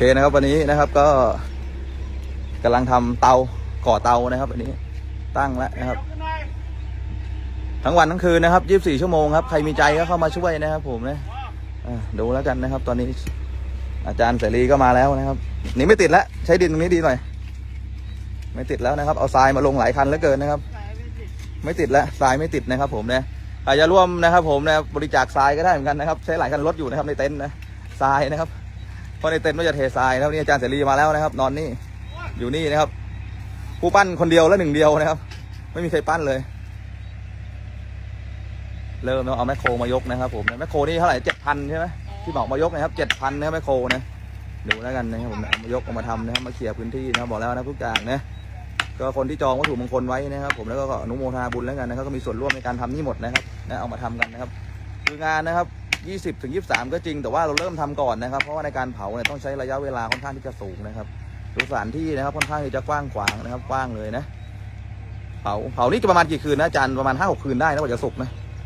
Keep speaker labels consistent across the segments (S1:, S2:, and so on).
S1: นะครับวันนี้นะครับก็กำลังทำเตาก่อเตานะครับวันนี้ตั้งแล้วนะครับทั้งวันทั้งคืนนะครับ24 ชั่วโมงครับใครมีใจก็เข้ามาช่วยนะครับผมนะดูแล้วกันนะครับตอนนี้อาจารย์เสรีก็มาแล้วนะครับนี่ไม่ติดแล้วใช้ดินตรงนี้ดีหน่อยไม่ติดแล้วนะครับเอาทรายมาลงหลายคันเหลือเกินนะครับไม่ติดแล้วทรายไม่ติดนะครับผมนะใครจะร่วมนะครับผมนะบริจาคทรายก็ได้เหมือนกันนะครับใช้หลายคันรถอยู่นะครับในเต็นท์นะทรายนะครับเพราะในเต็นท์ไม่จะเททรายแล้วนี่อาจารย์เสรีมาแล้วนะครับนอนนี่อยู่นี่นะครับผู้ปั้นคนเดียวและหนึ่งเดียวนะครับไม่มีใครปั้นเลยเริ่มแล้วเอาแมคโครมายกนะครับผมแมคโครนี่เท่าไหร่7,000ใช่ไหมที่บอกมายกนะครับ7,000นะครับแมคโครนะดูแล้วกันนะครับผมมายกมาทำนะครับมาเคลียร์พื้นที่นะครับบอกแล้วนะทุกอย่างนะก็คนที่จองวัตถุมงคลไว้นะครับผมแล้วก็อนุโมทนาบุญแล้วกันนะครับก็มีส่วนร่วมในการทำนี่หมดนะครับนะเอามาทำกันนะครับคืองานนะครับ20 ถึง 23ก็จริงแต่ว่าเราเริ่มทำก่อนนะครับเพราะว่าในการเผาเนี่ยต้องใช้ระยะเวลาค่อนข้างที่จะสูงนะครับดูสถานที่นะครับค่อนข้างที่จะกว้างขวางนะครับกว้างเลยนะเผานี่จะประมาณกี่คืนนะอาจารย์ประมาณ5-6 คืนได้นะกว่าจะสุกนะ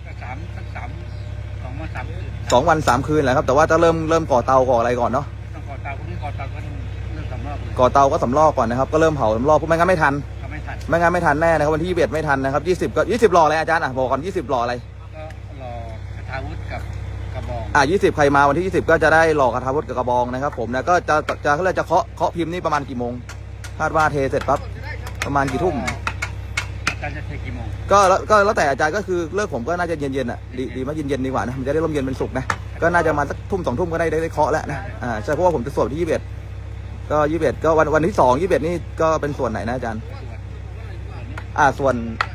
S1: 2 วัน 3 คืนแหละครับแต่ว่าจะเริ่มก่อเตาก่ออะไรก่อนเนาะ
S2: ก่อเตาพวกนี้ก่อเตาก็เริ่มสำรอก
S1: ก่อเตาก็สำรอกก่อนนะครับก็เริ่มเผาสำรอกเพราะไม่งั้นไม่ทันไม่ทันแน่นะครับวันที่21ไม่ทันนะครับ20ก็20หล่ออะไรอาจารย์บอกก่อน20หล่ออะไร
S2: ก็หล่อกระทาวุธกับกระบอง
S1: 20ใครมาวันที่20ก็จะได้หล่อกระทาวุธกับกระบองนะครับผมนะก็เขาเลยจะเคาะพิมพ์นี่ประมาณกี่โมงคาดว่าเทเสร็จปั๊บประมาณกี่ทุ่ม
S2: อาจารย์จะเทกี่โมง
S1: ก็แล้วแต่อาจารย์ก็คือเลิกผมก็น่าจะเย็นอ่ะดีมากเย็นดีกว่านะมันจะได้ร่มเย็นเป็นสุกนะก็น่าจะมาสักทุ่ม2 ทุ่มก็ได้เคาะแล้วนะใช่เพราะว่าผมจะสวดที่21ก็21ก็วันที่2 21นี่ก็เป็นส่วนไหนนะอาจารย์ส่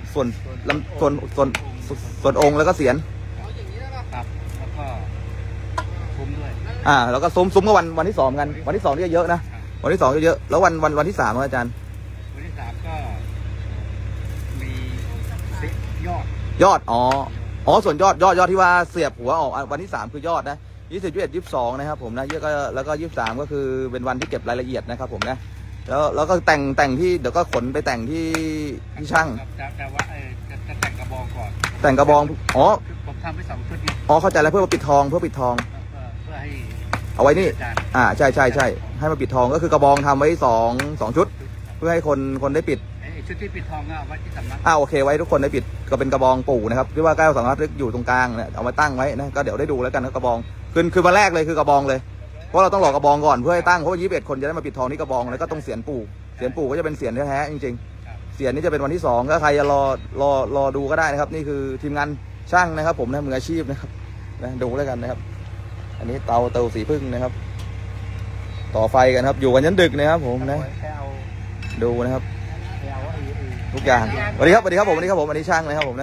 S1: วนองค์แล้วก็เสียน
S2: ครับแล้วก็ซุ้มด้วย
S1: แล้วก็ซุ้มก็วันที่2กันวันที่2นี่เยอะนะวันที่2เยอะแล้ววันที่3อาจารย์
S2: วันที่3ก็มียอด
S1: ส่วนยอดที่ว่าเสียบหัวออกวันที่3คือยอดนะ20 21 22นะครับผมนะเยอะก็แล้วก็23ก็คือเป็นวันที่เก็บรายละเอียดนะครับผมนะแล้วก็แต่งที่เดี๋ยวก็ขนไปแต่งที่ช่าง
S2: แต่ว่าจะแต่งกระบองก่อน
S1: แต่งกระบอง
S2: ผมทำไป2 ชุดนี้
S1: เข้าใจแล้วเพื่อมาปิดทองเพื่อ
S2: ให้
S1: เอาไว้นี่ใช่ให้มาปิดทองก็คือกระบองทำไว้2 ชุดเพื่อให้คนได้ปิด
S2: ชุดที่ปิดทองเอาไว้ที่สำนัก
S1: โอเคไว้ทุกคนได้ปิดก็เป็นกระบองปู่นะครับที่ว่าแก้วสำนักอยู่ตรงกลางเนี่ยเอามาตั้งไว้นะก็เดี๋ยวได้ดูแล้วกันนะกระบองคือมาแรกเลยคือกระบองเลยเพราะเราต้องหลอกกระบองก่อนเพื่อให้ตั้งเพราะ21 คนจะได้มาปิดทองที่กระบองแล้วก็ต้องเสียนปู่ก็จะเป็นเสียนแท้ๆจริงๆเสียนนี้จะเป็นวันที่2ก็ใครจะรอดูก็ได้นะครับนี่คือทีมงานช่างนะครับผมนะมืออาชีพนะครับนะดูแล้วกันนะครับอันนี้เตาสีพึ่งนะครับต่อไฟกันครับอยู่กันยันดึกนะครับผมนะดูนะครับทุกอย่างสวัสดีครับผมวันนี้ช่างนะครับผมนะ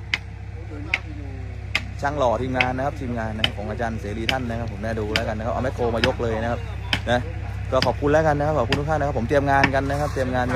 S1: ช่างหล่อทีมงานนะครับของอาจารย์เสรีท่านนะครับผมนะดูแล้วกันนะครับเอาแมคโครมายกเลยนะครับนะก็ขอบคุณแล้วกันนะครับขอบคุณทุกท่านนะครับผมเตรียมงานกันนะครับ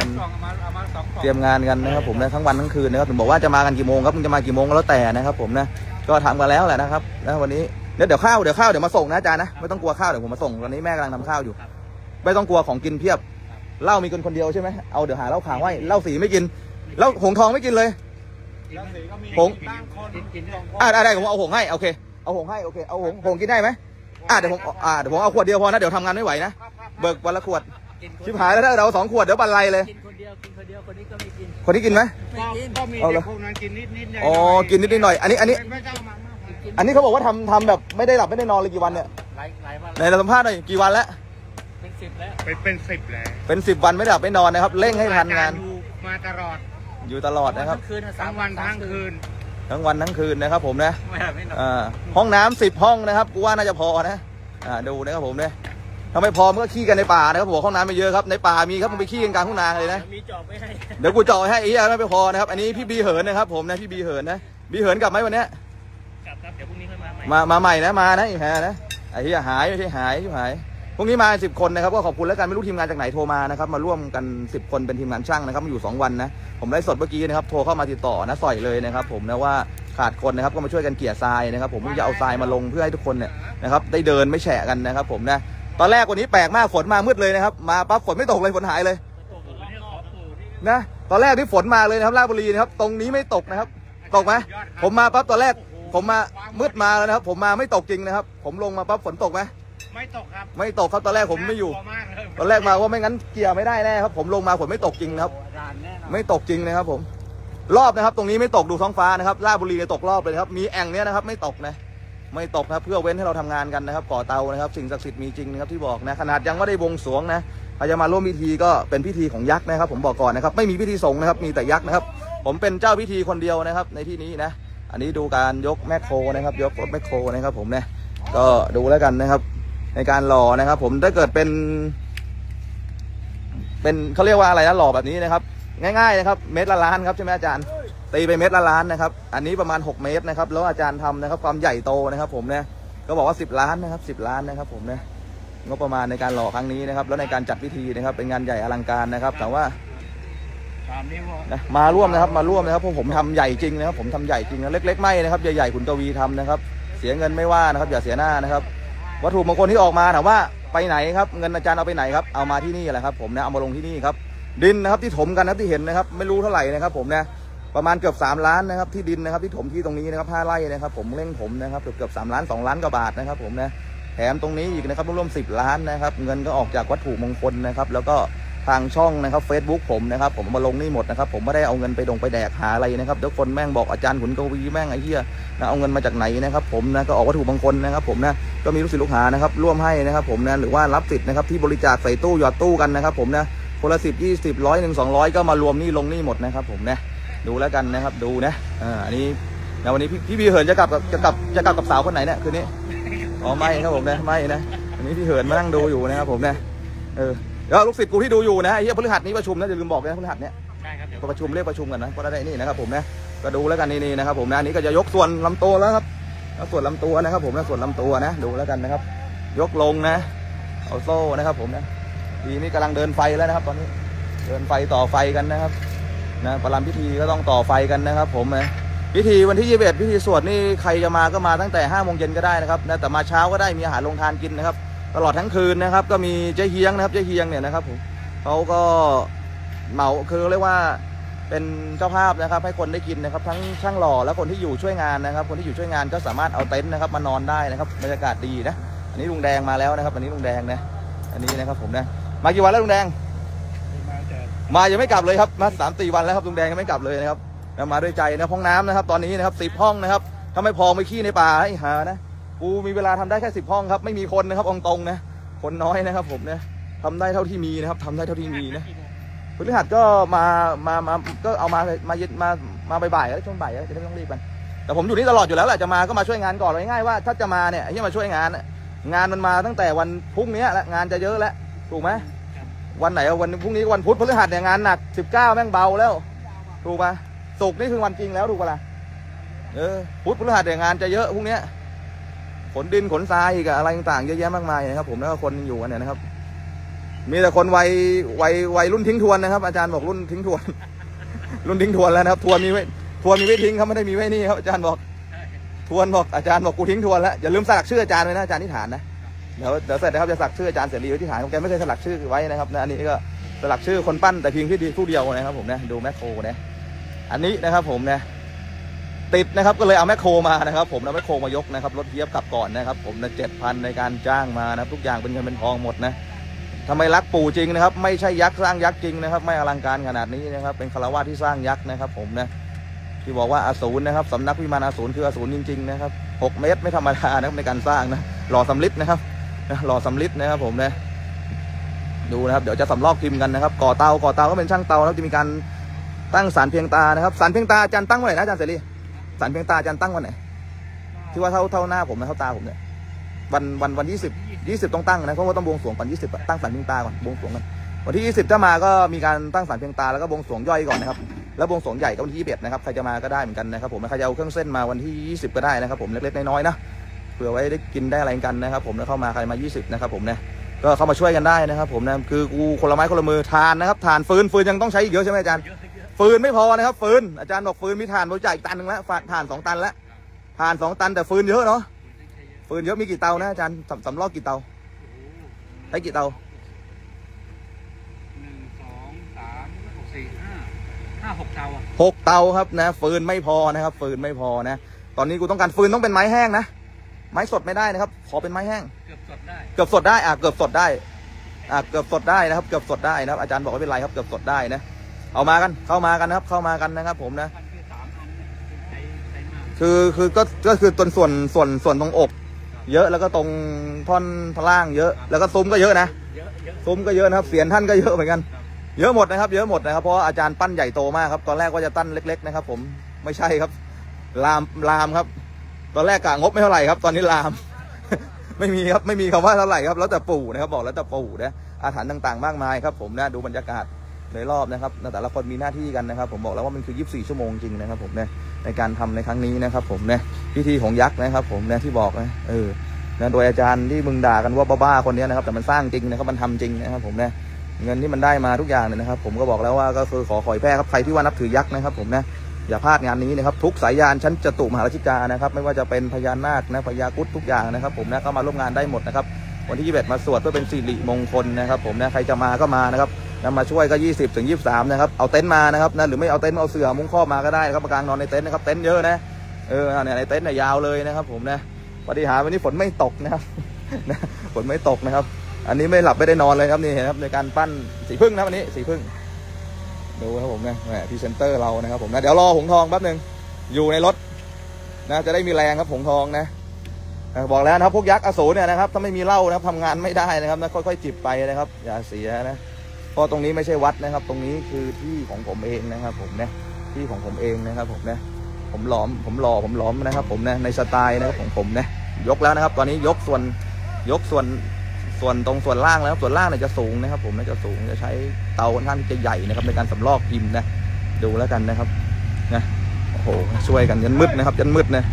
S1: นะครับผมนะทั้งวันทั้งคืนนะครับผมบอกว่าจะมากันกี่โมงครับมึงจะมากี่โมงก็แล้วแต่นะครับผมนะก็ทำกันแล้วแหละนะครับนะวันนี้เดี๋ยวข้าวเดี๋ยวมาส่งนะอาจารย์นะไม่ต้องกลัวข้าวเดี๋ยวผมมาส่งตอนนี้แม่กำลังทำข้าวอยู่ไม่ต้องกลัวของกินเพียบเหล้ามีคนเดียวใช่ไหมเอาเดี๋ยวหาเหล้าขาวไว้เหล้าสีไม่กินเหล้าหงทองไม่กินเลยหงได้ผมเอาหงให้โอเคเอาหงให้โอเคเอาหงกินได้ไหมเดี๋ยวผมเอาขวดเดียวพอนะเดี๋ยวทำงานไม่ไหวนะเบิกวันละขวดชิบหายแล้วถ้าเรา2 ขวดเดี๋ยวบรรลัยเลย
S2: กินคนเดียวคนนี้ก็ไม่กิน
S1: คนที่กินไหม
S2: ก็มีแต่พวกนั้นกินนิด
S1: กินนิดหน่อยอันนี้เขาบอกว่าทำแบบไม่ได้หลับไม่ได้นอนเลยกี่วันเนี่ย
S2: หลายวัน
S1: ในเราสัมภาษณ์หน่อยกี่วันแล้ว
S2: เป็น10แล้ว
S1: เป็น10 วันไม่ได้หลับไม่นอนนะครับเร่งให้ทันงาน
S2: มา
S1: อยู่ตลอดนะครับ
S2: ทั้งวันทั้งคื
S1: นนะครับผมนะห้องน้ำ10 ห้องนะครับกูว่าน่าจะพอนะดูนะครับผมเนี่ยถ้าไม่พอมันก็ขี้กันในป่านะครับผมห้องน้ำไม่เยอะครับในป่ามีครับมันไปขี้กันกลางทุ่งนาเลยนะ
S2: มีจอบไว้ให้
S1: เดี๋ยวกูจอบให้อีกไม่พอนะครับอันนี้พี่บีเหินนะครับผมนะพี่บีเหินนะบีเหินกลับไหมวันนี้
S2: กลับครับเดี๋ยวพรุ่งนี้ค่อยมาให
S1: ม่นะมานะอีกนะไอ้ที่หายไม่ใช่หายพรุ่งนี้มา10 คนนะครับก็ขอบคุณแล้วกันไม่รู้ทีมงานจากไหนโทรมานะครับมาร่วมกัน10 คนเป็นทีมงานช่างนะครับมาอยู่2 วันนะผมไลฟ์สดเมื่อกี้นะครับโทรเข้ามาติดต่อนะสอยเลยนะครับผมนะว่าขาดคนนะครับก็มาช่วยกันเกลี่ยทรายนะครับผมจะเอาทรายมาลงเพื่อให้ทุกคนเนี่ยนะครับได้เดินไม่แฉะกันนะครับผมนะตอนแรกวันนี้แปลกมากฝนมามืดเลยนะครับมาปั๊บฝนไม่ตกเลยฝนหายเลยนะตอนแรกที่ฝนมาเลยนะครับราชบุรีนะครับตรงนี้ไม่ตกนะครับตกไหมผมมาปั๊บตอนแรกผมมามืดมาแล้วนะครับผมมาไม่ตกจริงนะครับผมลงมาปั๊บฝนตกไหม
S2: ไม่ตกครับ
S1: ไม่ตกครับตอนแรกผมไม่อยู่
S2: กลัวมากเลย
S1: ตอนแรกมาว่าไม่งั้นเกียร์ไม่ได้แน่ครับผมลงมาผมไม่ตกจริงครับ
S2: ด่านแน่นอน
S1: ไม่ตกจริงนะครับผมรอบนะครับตรงนี้ไม่ตกดูท้องฟ้านะครับราชบุรีตกรอบเลยครับมีแอ่งเนี้ยนะครับไม่ตกนะไม่ตกนะครับเพื่อเว้นให้เราทำงานกันนะครับก่อเตานะครับสิ่งศักดิ์สิทธิ์มีจริงนะครับที่บอกนะขนาดยังไม่ได้บวงสรวงนะใครจะมาร่วมพิธีก็เป็นพิธีของยักษ์นะครับผมบอกก่อนนะครับไม่มีพิธีสงฆ์นะครับมีแต่ยักษ์นะครับผมเป็นเจ้าพิธีคนเดียวนะครับในที่นี้นะอันนี้ดูการยกแมคโครนะครับยกรถแมคโครนะครับผมนะก็ดูแล้วกันนะครับในการหล่อนะครับผมถ้าเกิดเป็นเขาเรียกว่าอะไรนะหล่อแบบนี้นะครับง่ายๆนะครับเม็ดละล้านครับใช่ไหมอาจารย์ตีไปเม็ดละล้านนะครับอันนี้ประมาณ6เมตรนะครับแล้วอาจารย์ทำนะครับความใหญ่โตนะครับผมเนี่ยก็บอกว่า10 ล้านนะครับ10 ล้านนะครับผมเนี่ยงบประมาณในการหล่อครั้งนี้นะครับแล้วในการจัดพิธีนะครับเป็นงานใหญ่อลังการนะครับแต่ว่านะมาร่วมนะครับมาร่วมนะครับเพราะผมทำใหญ่จริงนะครับผมทำใหญ่จริงนะเล็กๆไม่นะครับใหญ่ๆขุนกวีทำนะครับเสียเงินไม่ว่านะครับอย่าเสียหน้านะครับวัตถุมงคลที่ออกมาถามว่าไปไหนครับเงินอาจารย์เอาไปไหนครับเอามาที่นี่แหละครับผมนะเอามาลงที่นี่ครับดินนะครับที่ถมกันนะครับที่เห็นนะครับไม่รู้เท่าไหร่นะครับผมนะประมาณเกือบ3 ล้านนะครับที่ดินนะครับที่ถมที่ตรงนี้นะครับ5 ไร่นะครับผมเร่งถมนะครับเกือบ3 ล้าน2 ล้านกว่าบาทนะครับผมนะแถมตรงนี้อีกนะครับร่วม10 ล้านนะครับเงินก็ออกจากวัตถุมงคลนะครับแล้วก็ทางช่องนะครับ Facebook ผมนะครับผมมาลงนี่หมดนะครับผมไม่ได้เอาเงินไปแดกหาอะไรนะครับทุกคนแม่งบอกอาจารย์ขุนกวีแม่งไอ้เหี้ยนะเอาเงินมาจากไหนนะครับผมนะก็ออกวัตถุมงคลนะครับผมนะก็มีลูกศิษย์ลูกหานะครับร่วมให้นะครับผมนะหรือว่ารับสิทธิ์นะครับที่บริจาคใส่ตู้หยอดตู้กันนะครับผมนะคนละ10 20 100 100 200ก็มารวมนี่ลงนี่หมดนะครับผมนะดูแล้วกันนะครับดูนะอันนี้นะวันนี้พี่เหินจะกลับกับสาวคนไหนเนี่ยคืนนี้อ๋อไม่ครับผมนะไม่นะอันนี้พี่เหินมานั่งดูอยู่นะครับผมนะแล้วลูกศิษย์กูที่ดูอยู่นะไอ้เหี้ยพฤหัสนี้ประชุมนะอย่าลืมบอกนะพฤหัสเนี้ย
S2: ใช่ครับเดี๋ยว
S1: ประชุมเรียกประชุมกันนะก็ได้นี่นะครับผมนะก็ดูแล้วกันนี่นะครับผมนะอันนี้ก็จะยกส่วนลำตัวแล้วครับส่วนลำตัวนะครับผมนะส่วนลำตัวนะดูแล้วกันนะครับยกลงนะเอาโซ่นะครับผมนะทีนี้กำลังเดินไฟแล้วนะครับตอนนี้เดินไฟต่อไฟกันนะครับนะประลัมพิธีก็ต้องต่อไฟกันนะครับผมนะพิธีวันที่21พิธีสวดนี่ใครจะมาก็มาตั้งแต่5 โมงเย็นก็ได้นะครับนะแต่มาเช้าก็ได้มีอาหารลงทานกินนะครับตลอดทั้งคืนนะครับก็มีเจ๊เฮียงนะครับเจ๊เฮียงเนี่ยนะครับผมเขาก็เหมาคือเรียกว่าเป็นเจ้าภาพนะครับให้คนได้กินนะครับทั้งช่างหล่อและคนที่อยู่ช่วยงานนะครับคนที่อยู่ช่วยงานก็สามารถเอาเต็นท์นะครับมานอนได้นะครับบรรยากาศดีนะอันนี้ลุงแดงมาแล้วนะครับอันนี้ลุงแดงนะอันนี้นะครับผมนะมากี่วันแล้วลุงแดงมายังไม่กลับเลยครับมา3-4 วันแล้วครับลุงแดงยังไม่กลับเลยนะครับมาด้วยใจนะห้องน้ำนะครับตอนนี้นะครับ10 ห้องนะครับถ้าไม่พอไปขี้ในป่าให้หานะกูมีเวลาทำได้แค่10 ห้องครับไม่มีคนนะครับองตรงนะคนน้อยนะครับผมเนี่ยทำได้เท่าที่มีนะครับทำได้เท่าที่มีนะพฤหัสก็มาก็เอามาบ่ายๆแล้วช่วงบ่ายจะได้ไม่ต้องรีบกันแต่ผมอยู่นี่ตลอดอยู่แล้วแหละจะมาก็มาช่วยงานก่อนเลยง่ายๆว่าถ้าจะมาเนี่ยที่มาช่วยงานงานมันมาตั้งแต่วันพรุ่งนี้แล้วงานจะเยอะแล้วถูกไหมวันไหนวันพรุ่งนี้วันพุธพฤหัสเนี่ยงานหนัก19แม่งเบาแล้วถูกปะศุกร์นี่คือวันจริงแล้วถูกปะล่ะพุธพฤหัสเนี่ยงานจะเยอะพรุ่งนี้ขนดินขนทรายอีกอะไรต่างๆเยอะแยะมากมายนะครับผมแล้วก็คนอยู่กันเนี่ยนะครับมีแต่คนวัยรุ่นทิ้งทวนนะครับอาจารย์บอกรุ่นทิ้งทวนรุ่นทิ้งทวนแล้วนะครับทวนมีไว้ทิ้งเขาไม่ได้มีไว้นี่ครับอาจารย์บอกทวนบอกอาจารย์บอกกูทิ้งทวนแล้วอย่าลืมสลักชื่ออาจารย์ไว้นะอาจารย์ที่ฐานนะเดี๋ยวเสร็จนะครับจะสลักชื่ออาจารย์เสรีไว้ที่ฐานแกไม่เคยสลักชื่อไว้นะครับนะอันนี้ก็สลักชื่อคนปั้นแต่เพียงผู้เดียวนะครับผมนะดูแมคโครนะอันนี้นะครับผมนะติดนะครับก็เลยเอาแมคโครมานะครับผมเอาแมคโครมายกนะครับรถเทียบกลับก่อนนะครับผมนะ7,000ในการจ้างมานะทุกอย่างเป็นเงินเป็นทองหมดนะทำไมรักปู่จริงนะครับไม่ใช่ยักษ์สร้างยักษ์จริงนะครับไม่อลังการขนาดนี้นะครับเป็นคารวะที่สร้างยักษ์นะครับผมนะที่บอกว่าอสูรนะครับสำนักวิมานอสูรคืออสูรจริงๆนะครับ6 เมตรไม่ธรรมดานะครับในการสร้างนะหล่อสำริดนะครับหล่อสำริดนะครับผมนะดูนะครับเดี๋ยวจะสำรอกพิมพ์กันนะครับก่อเตาก็เป็นช่างเตาแล้วจะมีการตั้งศาลเพียงตานะครับศาลเพียงตาอาจารย์ตั้งวันไหนนะอาจารย์เสรีศาลเพียงตาอาจารย์ตั้งวันไหนที่ว่าเท่าหน้าผมนะเท่าตาผมเนี่ยวัน20ต้องตั้งนะเพราะว่าต้องบวงสรวงก่อน20ตั้งศาลเพียงตาก่อนบวงสรวงกันวันที่20ถ้ามาก็มีการตั้งศาลเพียงตาแล้วก็บวงสรวงย่อยก่อนนะครับแล้วบวงสรวงใหญ่ก็วันที่21นะครับใครจะมาก็ได้เหมือนกันนะครับผมใครจะเอาเครื่องเส้นมาวันที่20ก็ได้นะครับผมเล็กๆน้อยๆนะเผื่อไว้ได้กินได้อะไรกันนะครับผมแล้วเข้ามาใครมา20นะครับผมเนี่ยก็เข้ามาช่วยกันได้นะครับผมนะคือกูคนละไม้คนละมือทานนะครับทานฟืนยังต้องใช้อีกเยอะใช่ไหมอาจารย์ฟืนไม่พอนะครับฟืนอาจารย์บอกฟืนมีถ่านบริจาคอีกตันหนึ่งแล้วถ่าน2 ตันแล้วถ่าน2 ตันแต่ฟืนเยอะเนาะฟืนเยอะมีกี่เตานะอาจารย์สำรอกกี่เตาใช้กี่เตา
S2: 6 เตา
S1: 6 เตาครับนะฟืนไม่พอนะครับฟืนไม่พอนะตอนนี้กูต้องการฟืนต้องเป็นไม้แห้งนะไม้สดไม่ได้นะครับขอเป็นไม้แห้ง
S2: เกือบสดได้
S1: เกือบสดได้เกือบสดได้เกือบสดได้นะครับเกือบสดได้นะครับอาจารย์บอกไม่เป็นไรครับเกือบสดได้นะเอามากันเข้ามากันนะครับเข้ามากันนะครับผมนะ
S2: พันคือ3 อันเนี่ยใช้มาก
S1: คือก็คือตรงส่วนตรงอกเยอะแล้วก็ตรงท่อนพล่างเยอะแล้วก็ซุ้มก็เยอะนะ
S2: เยอะ
S1: ซุ้มก็เยอะนะครับเสียนท่านก็เยอะเหมือนกันเยอะหมดนะครับเยอะหมดนะครับเพราะอาจารย์ปั้นใหญ่โตมากครับตอนแรกว่าจะตั้นเล็กๆนะครับผมไม่ใช่ครับลามครับตอนแรกกะงบไม่เท่าไหร่ครับตอนนี้ลาม ไม่มีครับไม่มีคำว่าเท่าไหร่ครับแล้วแต่ปู่นะครับบอกแล้วแต่ปู่นะอาถรรพ์ต่างๆมากมายครับผมนะดูบรรยากาศในรอบนะครับแต่ละคนมีหน้าที่กันนะครับผมบอกแล้วว่ามันคือ24 ชั่วโมงจริงนะครับผมนะในการทำในครั้งนี้นะครับผมนะพิธีของยักษ์นะครับผมนะที่บอกนะนะโดยอาจารย์ที่มึงด่ากันว่าบ้าๆคนนี้นะครับแต่มันสร้างจริงนะครับมันทำจริงนะครับผมนะเงินที่มันได้มาทุกอย่างเนี่ยนะครับผมก็บอกแล้วว่าก็คือขอแพร่ครับใครที่ว่านับถือยักษ์นะครับผมนะอย่าพลาดงานนี้นะครับทุกสายยานชั้นจตุมหาราชิกานะครับไม่ว่าจะเป็นพญานาคนะพญาครุฑทุกอย่างนะครับผมนะเข้ามาร่วมงานได้หมดนะครับวันที่21มาสวดเพื่อเป็นสิริมงคลนะครับผมนะใครจะมาก็มานะครับนำมาช่วยก็20 ถึง 23นะครับเอาเต็นท์มานะครับนะหรือไม่เอาเต็นท์เอาเสื่อมุ้งครอบมาก็ได้นะครับมากางนอนในเต็นท์นะครับเต็นท์เยอะนะเนี่ยในเต็นท์เนี่ยยาวเลยนะครับผมนะปฏิหารย์วันนี้ฝนไม่ตกนะครับนะฝนไม่ตกนะครับอันนี้ไม่หลับไม่ได้นอนเลยครับนี่เห็นครับในการปั้นสีพึ่งนะวันนี้สีพึ่งดูครับผมนะพรีเซนเตอร์เรานะครับผมนะเดี๋ยวรอหงทองแป๊บนึงอยู่ในรถนะจะได้มีแรงครับหงทองนะบอกแล้วนะครับพวกยักษ์อสูรเนี่ยนะครับถ้าไม่มีเหล้านะครับทำงานไม่ได้นะครับนะค่อยๆจิบไปนะครับอย่าเสียนะเพราะตรงนี้ไม่ใช่วัดนะครับตรงนี้คือที่ของผมเองนะครับผมนะที่ของผมเองนะครับผมนะผมหลอมนะครับผมนะในสไตล์นะครับของผมนะยกแล้วนะครับตอนนี้ยกส่วนตรงส่วนล่างแล้วส่วนล่างเนี่ยจะสูงนะครับผมจะสูงจะใช้เตาค่อนข้างที่จะใหญ่นะครับในการสำรอกพิมพ์นะดูแล้วกันนะครับนะโอ้โหช่วยกันยันมืดนะครับยันมืดนะ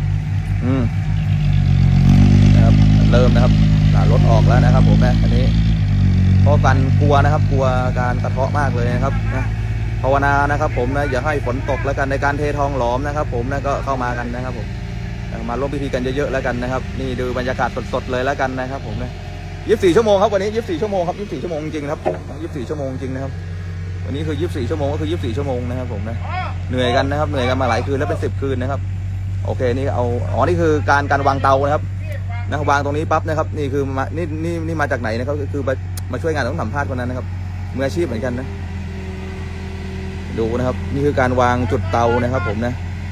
S1: นะครับเริ่มนะครับรถออกแล้วนะครับผมนะอันนี้เพราะกันกลัวนะครับกลัวการกระเทาะมากเลยนะครับนะภาวนานะครับผมนะอย่าให้ฝนตกแล้วกันในการเททองหลอมนะครับผมนะก็เข้ามากันนะครับผมมาร่วมพิธีกันเยอะๆแล้วกันนะครับนี่ดูบรรยากาศสดๆเลยแล้วกันนะครับผมนะ24 ชั่วโมงครับวันนี้24 ชั่วโมงครับ24 ชั่วโมงจริงครับ24 ชั่วโมงจริงนะครับวันนี้คือ24 ชั่วโมงก็คือ24 ชั่วโมงนะครับผมนะเหนื่อยกันนะครับเหนื่อยกันมาหลายคืนแล้วเป็น10 คืนนะครับโอเคนี่เอานี่คือการวางเตานะครับนะวางตรงนี้ปั๊บนะครับนี่คือนี่มาจากไหนนะครับคือมาช่วยงานต้องสัมภาษณ์คนนั้นนะครับมืออาชีพเหมือนกันนะดูนะครับนี่คือการวางจุดเตานะครับผม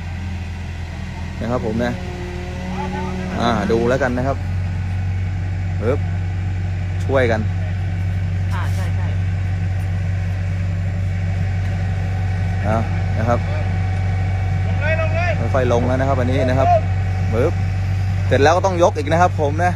S1: นะครับผมนะดูแล้วกันนะครับช่วยกัน
S2: ใช่
S1: นะครับค่อยๆลงแล้วนะครับวันนี้นะครับเสร็จแล้วก็ต้องยกอีกนะครับผมนะ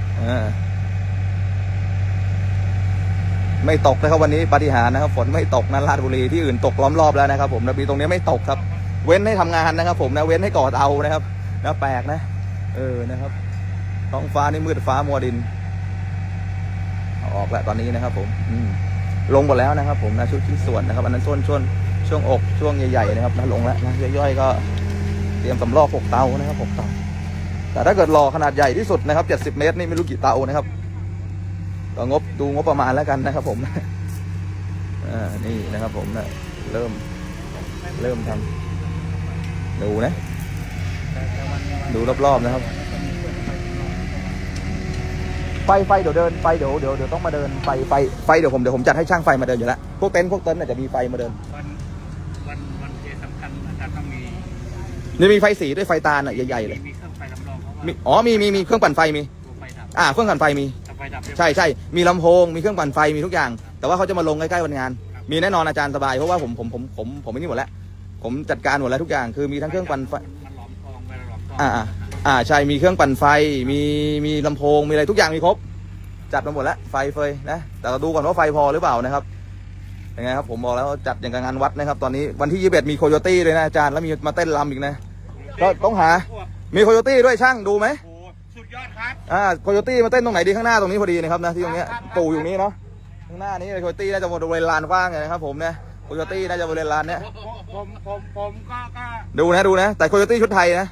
S1: ไม่ตกนะครับวันนี้ปาฏิหาริย์นะครับฝนไม่ตกนะราชบุรีที่อื่นตกล้อมรอบแล้วนะครับผมนะปีตรงนี้ไม่ตกครับเว้นให้ทำงานนะครับผมนะเว้นให้ก่อเตานะครับนะแปลกนะนะครับท้องฟ้านี่มืดฟ้ามัวดินออกแล้วตอนนี้นะครับผมลงหมดแล้วนะครับผมนะชุดชิ้นส่วนนะครับอันนั้นช่วงอกช่วงใหญ่ๆนะครับนะลงแล้วนะย่อยๆก็เตรียมสำรอก6 เตานะครับ6 เตาแต่ถ้าเกิดหล่อขนาดใหญ่ที่สุดนะครับ70 เมตรนี่ไม่รู้กี่เตานะครับก็ดูงบประมาณแล้วกันนะครับผมนี่นะครับผมนะเริ่มทำดูนะดูรอบๆนะครับไฟเดี๋ยวเดินไฟเดี๋ยวต้องมาเดินไฟเดี๋ยวผมจัดให้ช่างไฟมาเดินอยู่แล้วพวกเต็นท์อาจจะมีไฟมาเดิน
S2: วันเทสำคัญอาจารย์ต้อง
S1: มีไฟสีด้วยไฟตาลใหญ่ๆเลย
S2: มีเครื่องไฟลำรองเพราะว่า
S1: มีเครื่องปั่นไฟมีเครื่องปั่นไฟมีใช่มีลำโพงมีเครื่องปั่นไฟมีทุกอย่างแต่ว่าเขาจะมาลงใกล้ๆวันงานมีแน่นอนอาจารย์สบายเพราะว่าผมไม่นี่หมดแล้วผมจัดการหมดแล้วทุกอย่างคือมีทั้งเครื่องปั่นไฟใช่มีเครื่องปั่นไฟมีลำโพงมีอะไรทุกอย่างมีครบจัดมาหมดแล้วไฟเฟยนะแต่เราดูก่อนว่าไฟพอหรือเปล่านะครับยังไงครับผมบอกแล้วจัดอย่างกับงานวัดนะครับตอนนี้วันที่21มีโคโยตี้เลยนะอาจารย์แล้วมีมาเต้นรำอีกนะก็ต้องหามีโคโยตี้ด้วยช่างดูไหม
S2: สุดยอดครับ
S1: โคโยตี้มาเต้นตรงไหนดีข้างหน้าตรงนี้พอดีนะครับนะที่ตรงนี้ปู่อยู่นี้เนาะข้างหน้านี้โคโยตี้น่าจะบริเวณลานกว้างเลยนะครับผมเนี่ยโคโยตี้น่าจะบริเวณลานเนี้ย
S2: ผมก็
S1: ดูนะแต่โคโยตี้ชุดไทยนะ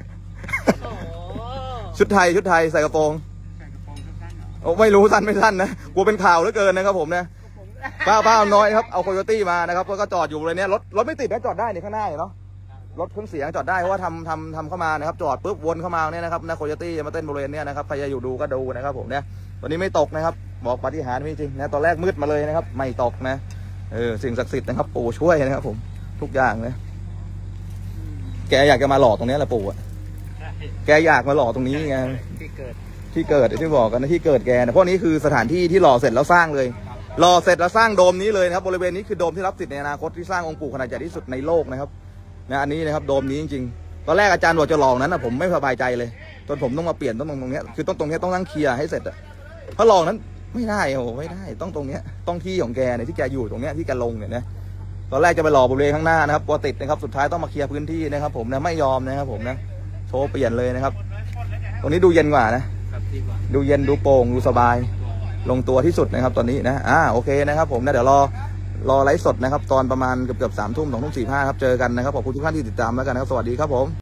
S1: ชุดไทยใส่กระโปรงไม่รู้สั้นไม่สั้นนะกลัวเป็นข่าวเหลือเกินนะครับผมนะป้าน้อยครับเอาโคโยตี้มานะครับก็จอดอยู่เลยเนี่ยรถไม่ติดนะจอดได้ในข้างหน้าเนาะรถเครื่องเสียงจอดได้เพราะว่าทำเข้ามานะครับจอดปุ๊บวนเข้ามาเนี่ยนะครับนะโคโยตี้มาเต้นบริเวณเนี้ยนะครับใครจะอยู่ดูก็ดูนะครับผมเนี่ยวันนี้ไม่ตกนะครับบอกปาฏิหาริย์ไม่จริงนะตอนแรกมืดมาเลยนะครับไม่ตกนะสิ่งศักดิ์สิทธิ์นะครับปู่ช่วยนะครับผมทุกอย่างนะแกอยากจะมาหล่อตรงนี้แหละปู่อะแกอยากมาหล่อตรงนี้ไงที่เกิดที่บอกกันนะที่เกิดแกนะเพราะนี้คือสถานที่ที่หล่อเสร็จแล้วสร้างเลยหล่อเสร็จแล้วสร้างโดมนี้เลยนะครับบริเวณนี้คือโดมที่รับสิทธิ์ในอนาคตที่สร้างองค์ปู่ขนาดใหญ่ที่สุดในโลกนะครับนะอันนี้นะครับโดมนี้จริงๆตอนแรกอาจารย์บอกจะหล่อนั้นนะผมไม่สบายใจเลยจนผมต้องมาเปลี่ยนตรงนี้คือตรงนี้ต้องนั่งเคลียร์ให้เสร็จอะเพราะหล่อนั้นไม่ได้โอ้ไม่ได้ต้องตรงนี้ต้องที่ของแกเนี่ยที่แกอยู่ตรงนี้ที่แกลงเนี่ยนะตอนแรกจะไปหล่อบริเวณข้างหน้านะครับกลัวติดนะครับสุดท้ายต้องมาเคลียร์พื้นที่นะครับผมนะไม่ยอมนะครับผมนะโชว์เปลี่ยนเลยนะครับตรงนี้ดูเย็นกว่านะดูเย็นดูโปร่งดูสบายลงตัวที่สุดนะครับตอนนี้นะโอเคนะครับผมนะเดี๋ยวรอไลฟ์สดนะครับตอนประมาณเกือบ3 ทุ่ม2 ทุ่ม 45ครับเจอกันนะครับขอบคุณทุกท่านที่ติดตามแล้วกันนะครับสวัสดีครับผม